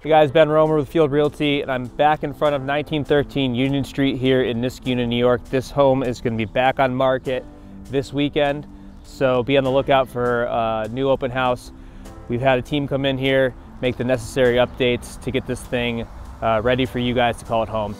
Hey guys, Ben Romer with Field Realty, and I'm back in front of 1913 Union Street here in Niskayuna, New York. This home is going to be back on market this weekend, so be on the lookout for a new open house. We've had a team come in here, make the necessary updates to get this thing ready for you guys to call it home.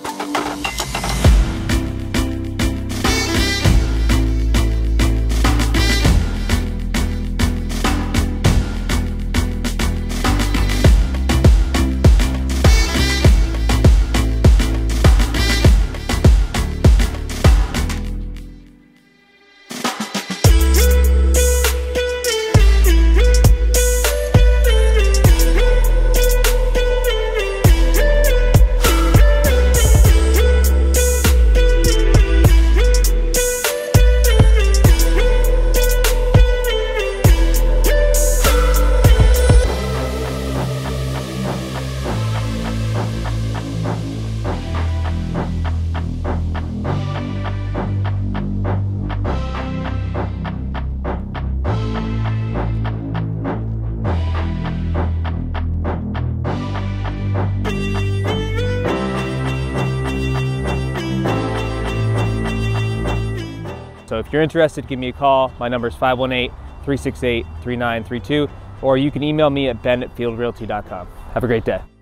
So if you're interested, give me a call. My number is 518-368-3932, or you can email me at ben@fieldrealty.com. Have a great day.